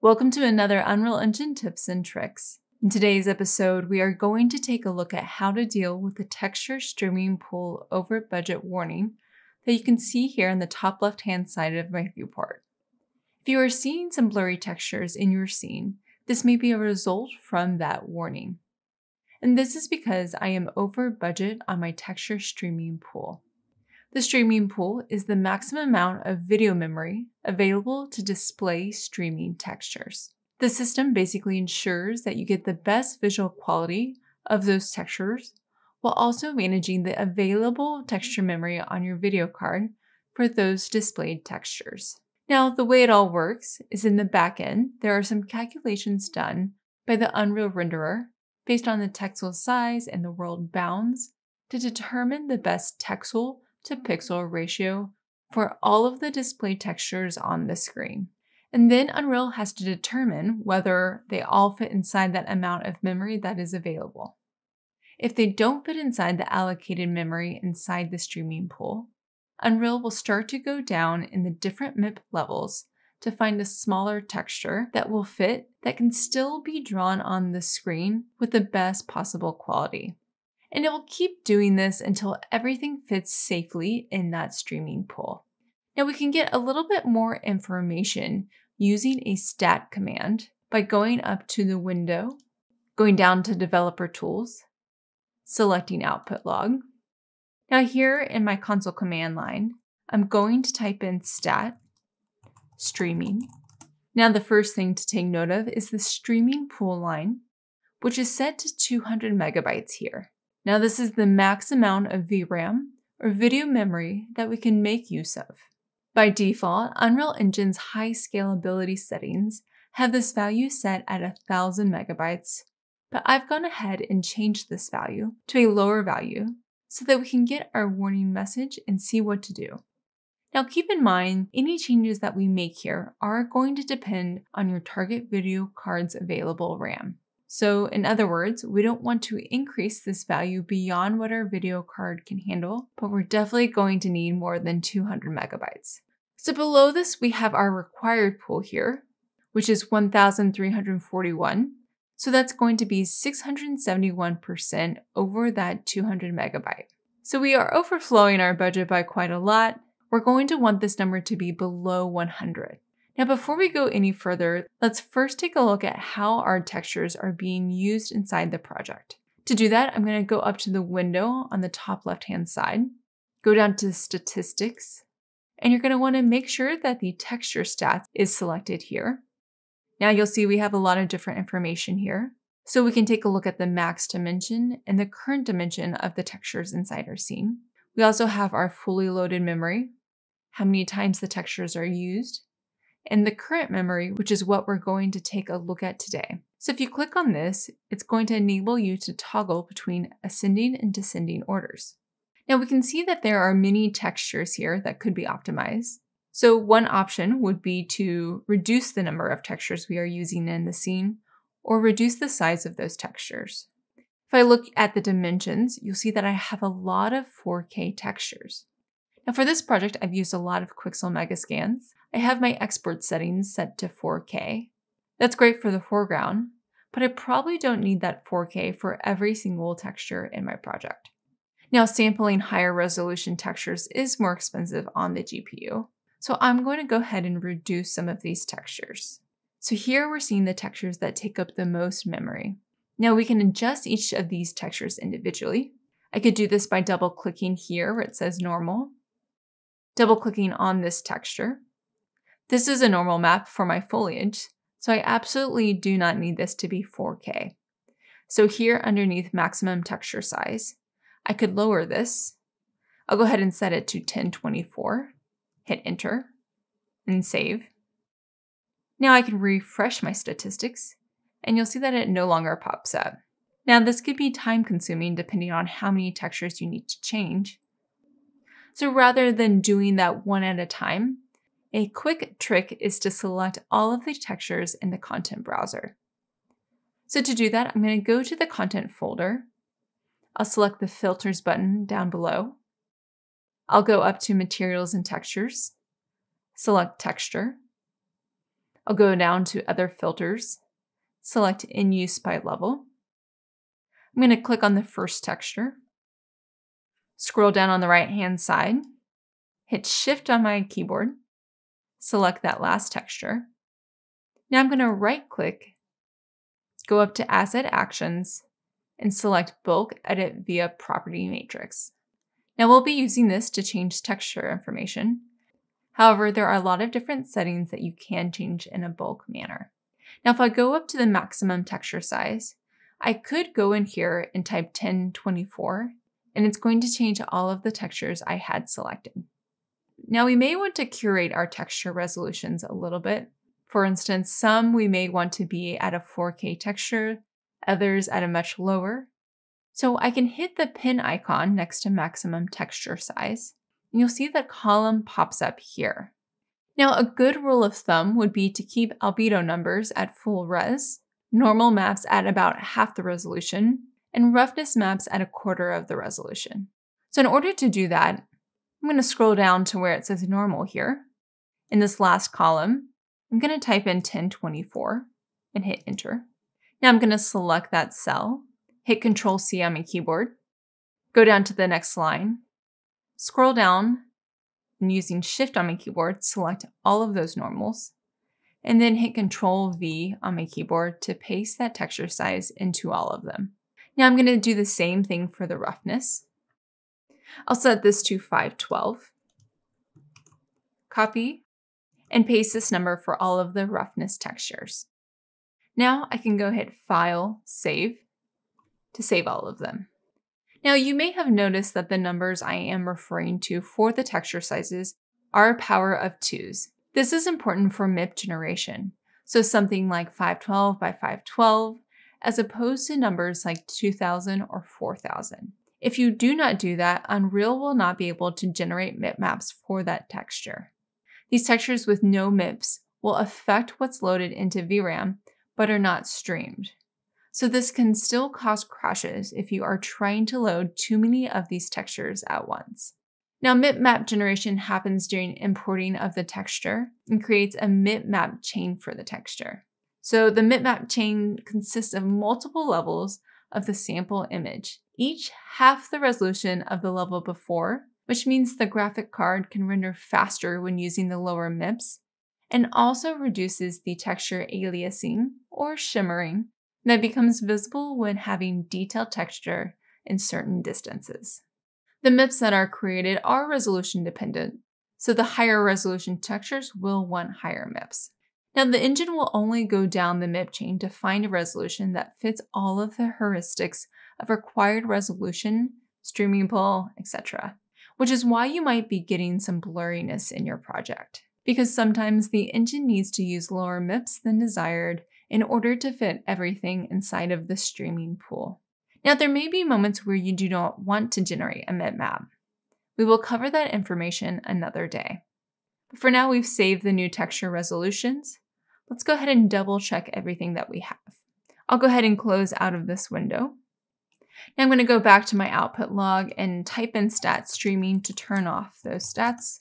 Welcome to another Unreal Engine tips and tricks. In today's episode, we are going to take a look at how to deal with the texture streaming pool over budget warning that you can see here in the top left-hand side of my viewport. If you are seeing some blurry textures in your scene, this may be a result from that warning. And this is because I am over budget on my texture streaming pool. The streaming pool is the maximum amount of video memory available to display streaming textures. The system basically ensures that you get the best visual quality of those textures while also managing the available texture memory on your video card for those displayed textures. Now, the way it all works is in the back end, there are some calculations done by the Unreal renderer based on the texel size and the world bounds to determine the best texel to pixel ratio for all of the display textures on the screen. And then Unreal has to determine whether they all fit inside that amount of memory that is available. If they don't fit inside the allocated memory inside the streaming pool, Unreal will start to go down in the different MIP levels to find a smaller texture that will fit that can still be drawn on the screen with the best possible quality. And it will keep doing this until everything fits safely in that streaming pool. Now we can get a little bit more information using a stat command by going up to the window, going down to Developer Tools, selecting Output Log. Now here in my console command line, I'm going to type in stat streaming. Now the first thing to take note of is the streaming pool line, which is set to 200 megabytes here. Now this is the max amount of VRAM, or video memory, that we can make use of. By default, Unreal Engine's high scalability settings have this value set at 1000 megabytes, but I've gone ahead and changed this value to a lower value so that we can get our warning message and see what to do. Now keep in mind, any changes that we make here are going to depend on your target video card's available RAM. So in other words, we don't want to increase this value beyond what our video card can handle, but we're definitely going to need more than 200 megabytes. So below this, we have our required pool here, which is 1341. So that's going to be 671% over that 200 megabyte. So we are overflowing our budget by quite a lot. We're going to want this number to be below 100. Now, before we go any further, let's first take a look at how our textures are being used inside the project. To do that, I'm going to go up to the window on the top left-hand side, go down to Statistics, and you're going to want to make sure that the Texture Stats is selected here. Now you'll see we have a lot of different information here. So we can take a look at the max dimension and the current dimension of the textures inside our scene. We also have our fully loaded memory, how many times the textures are used, and the current memory, which is what we're going to take a look at today. So if you click on this, it's going to enable you to toggle between ascending and descending orders. Now we can see that there are many textures here that could be optimized. So one option would be to reduce the number of textures we are using in the scene, or reduce the size of those textures. If I look at the dimensions, you'll see that I have a lot of 4K textures. Now for this project, I've used a lot of Quixel Megascans. I have my export settings set to 4K. That's great for the foreground, but I probably don't need that 4K for every single texture in my project. Now sampling higher resolution textures is more expensive on the GPU, so I'm going to go ahead and reduce some of these textures. So here we're seeing the textures that take up the most memory. Now we can adjust each of these textures individually. I could do this by double-clicking here where it says normal, double-clicking on this texture. This is a normal map for my foliage, so I absolutely do not need this to be 4K. So here underneath maximum texture size, I could lower this. I'll go ahead and set it to 1024, hit enter, and save. Now I can refresh my statistics, and you'll see that it no longer pops up. Now this could be time consuming depending on how many textures you need to change. So rather than doing that one at a time, a quick trick is to select all of the textures in the content browser. So to do that, I'm going to go to the content folder. I'll select the filters button down below. I'll go up to materials and textures, select texture. I'll go down to Other Filters, select In Use by Level. I'm going to click on the first texture, scroll down on the right-hand side, hit Shift on my keyboard, select that last texture. Now I'm going to right-click, go up to Asset Actions, and select Bulk Edit via Property Matrix. Now we'll be using this to change texture information. However, there are a lot of different settings that you can change in a bulk manner. Now if I go up to the maximum texture size, I could go in here and type 1024, and it's going to change all of the textures I had selected. Now we may want to curate our texture resolutions a little bit. For instance, some we may want to be at a 4K texture, others at a much lower. So I can hit the pin icon next to maximum texture size, and you'll see that column pops up here. Now a good rule of thumb would be to keep albedo numbers at full res, normal maps at about half the resolution, and roughness maps at 1/4 of the resolution. So in order to do that, I'm going to scroll down to where it says normal here. In this last column, I'm going to type in 1024 and hit enter. Now I'm going to select that cell, hit Control-C on my keyboard, go down to the next line, scroll down, and using Shift on my keyboard, select all of those normals, and then hit Control-V on my keyboard to paste that texture size into all of them. Now I'm going to do the same thing for the roughness. I'll set this to 512, copy, and paste this number for all of the roughness textures. Now I can go hit File, Save, to save all of them. Now you may have noticed that the numbers I am referring to for the texture sizes are a power of 2s. This is important for MIP generation, so something like 512 by 512, as opposed to numbers like 2000 or 4000. If you do not do that, Unreal will not be able to generate MIP maps for that texture. These textures with no MIPs will affect what's loaded into VRAM, but are not streamed. So this can still cause crashes if you are trying to load too many of these textures at once. Now MIP map generation happens during importing of the texture and creates a MIP map chain for the texture. So the MIP map chain consists of multiple levels of the sample image, each half the resolution of the level before, which means the graphic card can render faster when using the lower MIPs, and also reduces the texture aliasing or shimmering that becomes visible when having detailed texture in certain distances. The MIPs that are created are resolution dependent, so the higher resolution textures will want higher MIPs. Now the engine will only go down the MIP chain to find a resolution that fits all of the heuristics of required resolution, streaming pull, etc., which is why you might be getting some blurriness in your project, because sometimes the engine needs to use lower MIPs than desired in order to fit everything inside of the streaming pool. Now there may be moments where you do not want to generate a MIP map. We will cover that information another day. But for now we've saved the new texture resolutions. Let's go ahead and double check everything that we have. I'll go ahead and close out of this window. Now I'm going to go back to my output log and type in stat streaming to turn off those stats.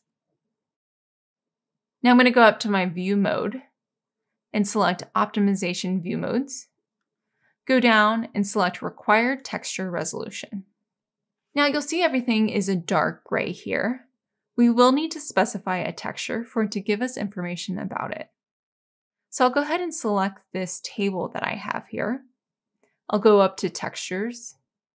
Now I'm going to go up to my view mode and select optimization view modes. Go down and select required texture resolution. Now you'll see everything is a dark gray here. We will need to specify a texture for it to give us information about it. So I'll go ahead and select this table that I have here. I'll go up to textures.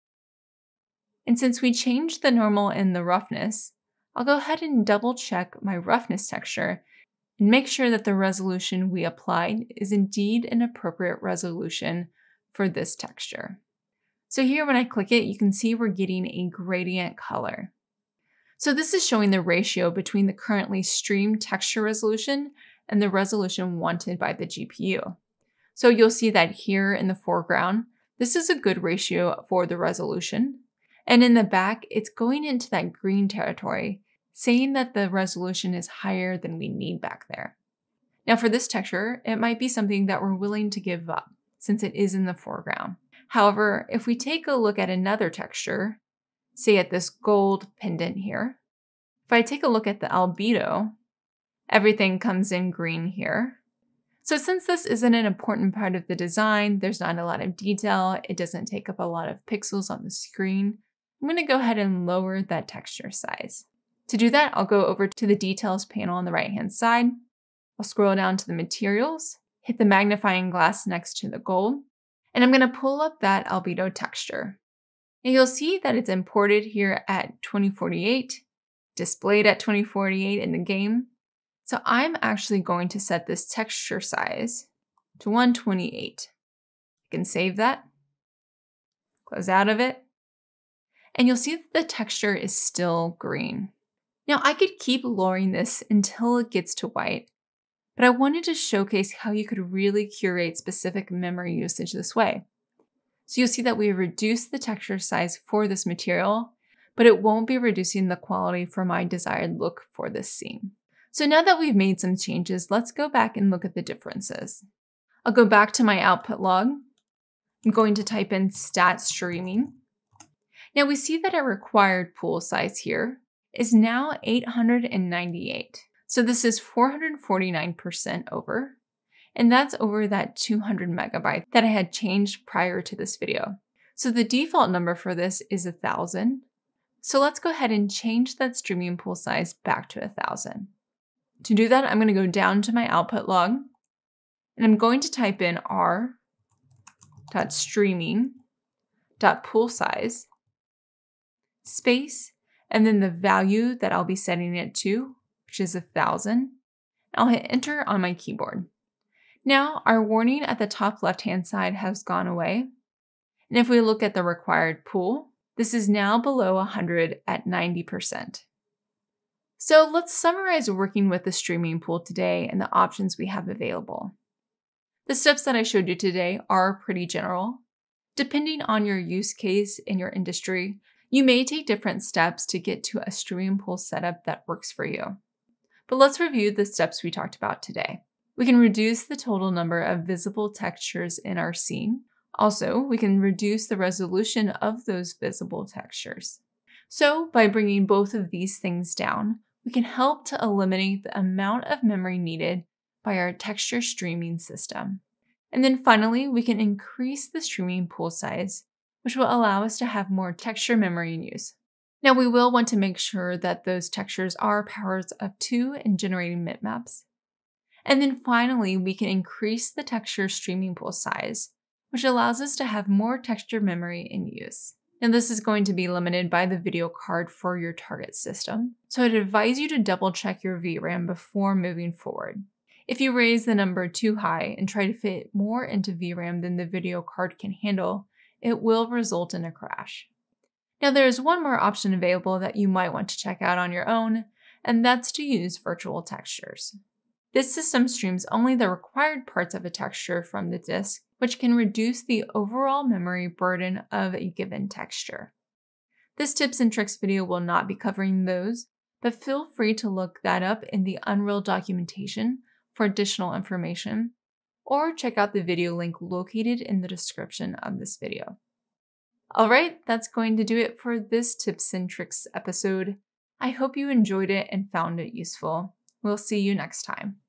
And since we changed the normal and the roughness, I'll go ahead and double check my roughness texture and make sure that the resolution we applied is indeed an appropriate resolution for this texture. So here when I click it, you can see we're getting a gradient color. So this is showing the ratio between the currently streamed texture resolution and the resolution wanted by the GPU. So you'll see that here in the foreground, this is a good ratio for the resolution. And in the back, it's going into that green territory, saying that the resolution is higher than we need back there. Now for this texture, it might be something that we're willing to give up since it is in the foreground. However, if we take a look at another texture, say at this gold pendant here, if I take a look at the albedo, everything comes in green here. So since this isn't an important part of the design, there's not a lot of detail, it doesn't take up a lot of pixels on the screen, I'm going to go ahead and lower that texture size. To do that, I'll go over to the details panel on the right-hand side. I'll scroll down to the materials, hit the magnifying glass next to the gold, and I'm going to pull up that albedo texture. And you'll see that it's imported here at 2048, displayed at 2048 in the game. So I'm actually going to set this texture size to 128. You can save that, close out of it, and you'll see that the texture is still green. Now I could keep lowering this until it gets to white, but I wanted to showcase how you could really curate specific memory usage this way. So you'll see that we reduced the texture size for this material, but it won't be reducing the quality for my desired look for this scene. So now that we've made some changes, let's go back and look at the differences. I'll go back to my output log. I'm going to type in stat streaming. Now we see that our required pool size here is now 898. So this is 449% over, and that's over that 200 megabyte that I had changed prior to this video. So the default number for this is 1000. So let's go ahead and change that streaming pool size back to 1000. To do that, I'm going to go down to my output log, and I'm going to type in r.streaming.poolsize space, and then the value that I'll be setting it to, which is 1000. I'll hit enter on my keyboard. Now our warning at the top left-hand side has gone away. And if we look at the required pool, this is now below 100 at 90%. So let's summarize working with the streaming pool today and the options we have available. The steps that I showed you today are pretty general. Depending on your use case in your industry, you may take different steps to get to a streaming pool setup that works for you. But let's review the steps we talked about today. We can reduce the total number of visible textures in our scene. Also, we can reduce the resolution of those visible textures. So by bringing both of these things down, we can help to eliminate the amount of memory needed by our texture streaming system. And then finally, we can increase the streaming pool size, which will allow us to have more texture memory in use. Now we will want to make sure that those textures are powers of 2 in generating bitmaps. And then finally, we can increase the texture streaming pool size, which allows us to have more texture memory in use. Now this is going to be limited by the video card for your target system, so I'd advise you to double check your VRAM before moving forward. If you raise the number too high and try to fit more into VRAM than the video card can handle, it will result in a crash. Now there is one more option available that you might want to check out on your own, and that's to use virtual textures. This system streams only the required parts of a texture from the disk, which can reduce the overall memory burden of a given texture. This tips and tricks video will not be covering those, but feel free to look that up in the Unreal documentation for additional information, or check out the video link located in the description of this video. Alright, that's going to do it for this tips and tricks episode. I hope you enjoyed it and found it useful. We'll see you next time.